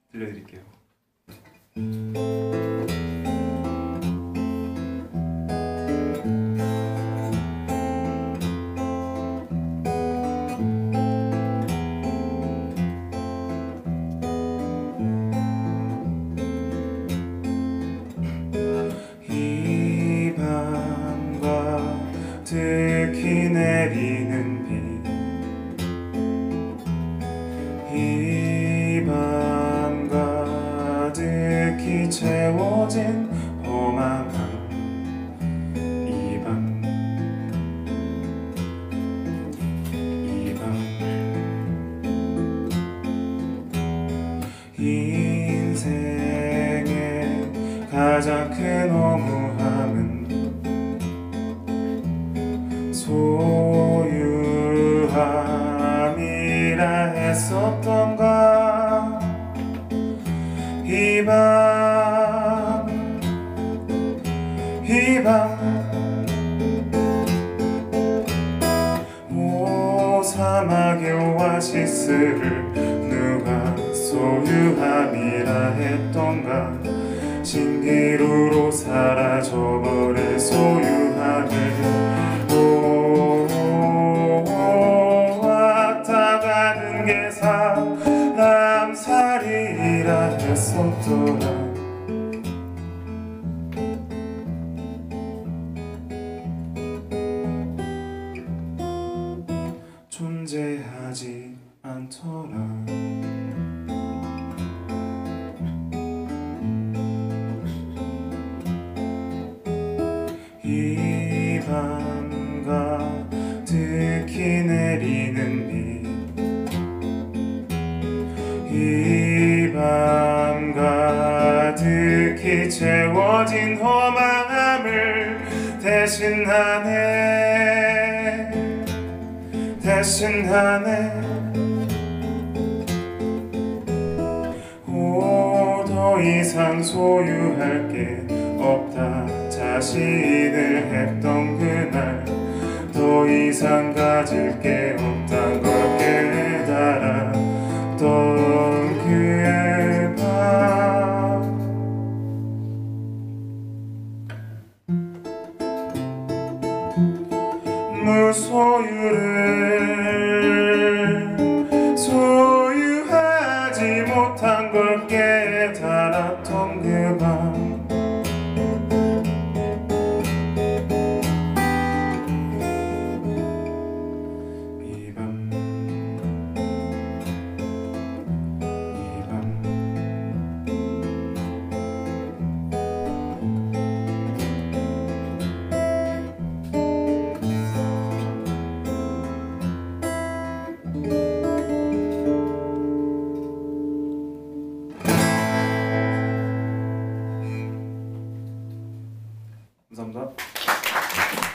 들려드릴게요. 이 밤과 특히 내리는 비, 이 밤 가득히 채워진 험한 밤, 이 밤, 이 밤, 인생의 가장 큰 허무함은 소유함이라 했었던가. 이 밤, 이 밤, 오 사막의 오아시스를 누가 소유함이라 했던가. 신기루로 사라져버릴 소유함을 왔다 가는 게 사람살이라 했었더라. 존재하지 않더라. 이 밤 가득히 내리는 비, 이 밤 가득히 채워진 허망함을 대신하네, 대신하네. 오, 더 이상 소유할 게 없다 자신을 했던 그날, 더 이상 가질 게 없단 걸 깨달았던 그 밤. 무소유를 소유하지 못한 걸 깨달았던 그 밤. 이 밤, 이 밤, 감사합니다.